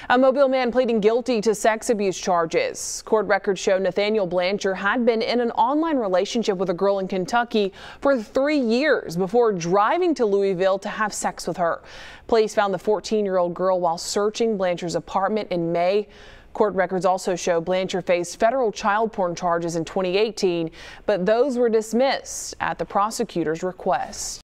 A Mobile man pleading guilty to sex abuse charges. Court records show Nathaniel Blanchard had been in an online relationship with a girl in Kentucky for 3 years before driving to Louisville to have sex with her. Police found the 14-year-old girl while searching Blanchard's apartment in May. Court records also show Blanchard faced federal child porn charges in 2018, but those were dismissed at the prosecutor's request.